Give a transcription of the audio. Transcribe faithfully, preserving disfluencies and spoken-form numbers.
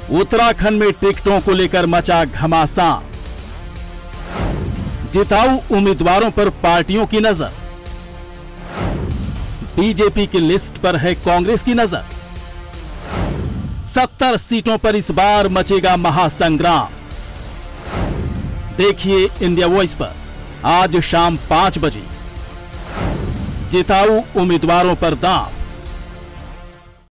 उत्तराखंड में टिकटों को लेकर मचा घमासान। जिताऊ उम्मीदवारों पर पार्टियों की नजर। बीजेपी की लिस्ट पर है कांग्रेस की नजर। सत्तर सीटों पर इस बार मचेगा महासंग्राम। देखिए इंडिया वॉइस पर आज शाम पांच बजे। जिताऊ उम्मीदवारों पर दांव।